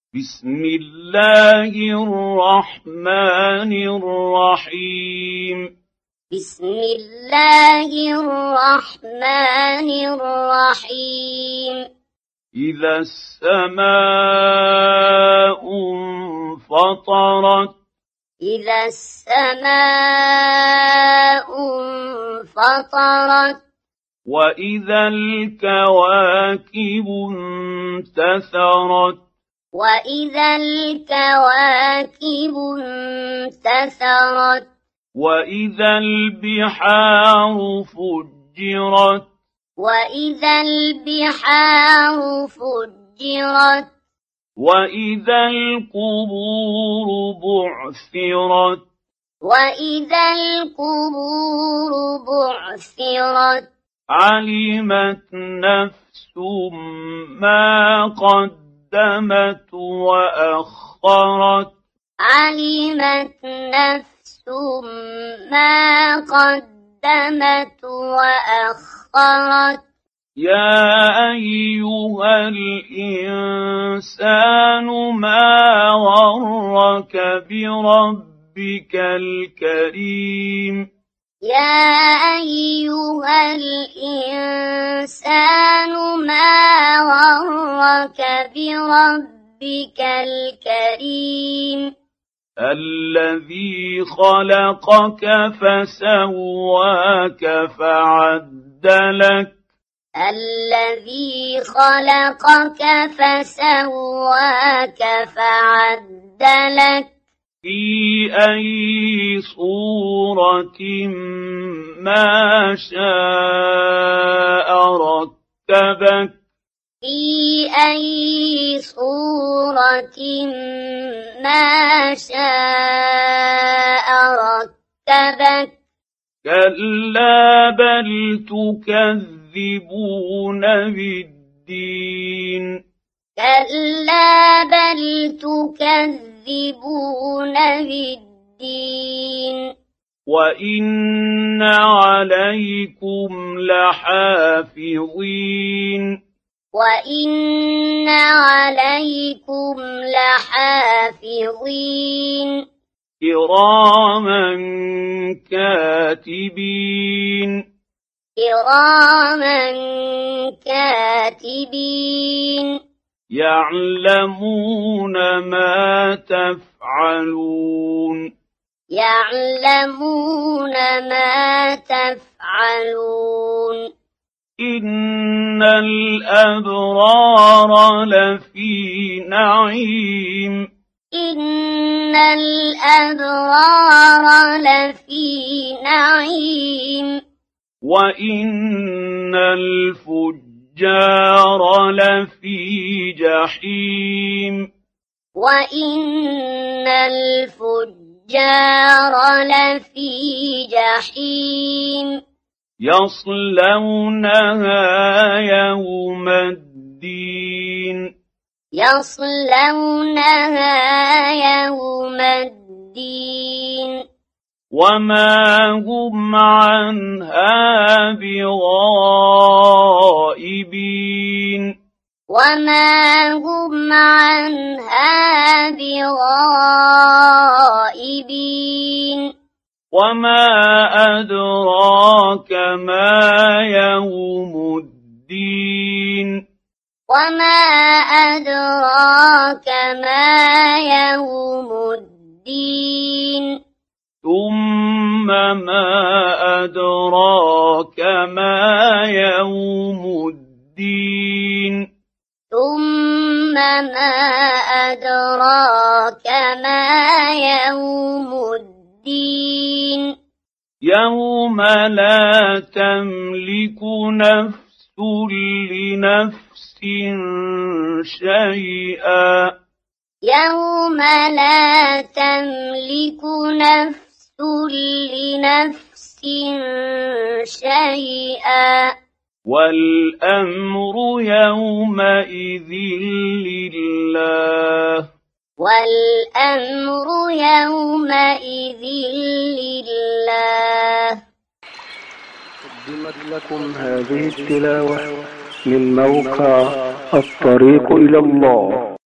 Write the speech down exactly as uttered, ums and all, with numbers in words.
بسم الله الرحمن الرحيم بسم الله الرحمن الرحيم إذا السماء انفطرت إذا السماء انفطرت وإذا الكواكب انتثرت وإذا الكواكب انتثرت وإذا البحار فجرت وإذا البحار فجرت وإذا القبور بعثرت وإذا القبور بعثرت علمت نفس ما قدمت وأخرت علمت نفس ما قدمت وأخرت يا أيها الإنسان ما غرك بربك الكريم يا أيها الإنسان ما غرك بربك الكريم الذي خلقك فسواك فعدلك الذي خلقك فسواك فعدلك في أي صورة ما شاء ركبك في أي صورة ما شاء ركبك كلا بل تكذبون بالدين كلا بل تكذبون بالدين وإن عليكم لحافظين وإن عليكم لحافظين كراما كاتبين كراما كاتبين يعلمون ما تفعلون يعلمون ما تفعلون إن الأبرار لفي نعيم إن الأبرار لفي نعيم وإن الفجار لفي جحيم وإن الفجار لفي جحيم يصلونها يوم الدين يصلونها يوم الدين وما هم عنها بغائبين وما هم عنها بغائبين وما أدراك ما يوم الدين وما أدراك ما يوم الدين ثم ما أدراك ما يوم الدين ثم ما أدراك ما يوم الدين يوم لا تملك نفس لنفس شيئا يوم لا تملك نفس لنفس شيئا والأمر يومئذ لله والأمر يومئذ لله. قدمت لكم هذه التلاوة من موقع الطريق إلى الله.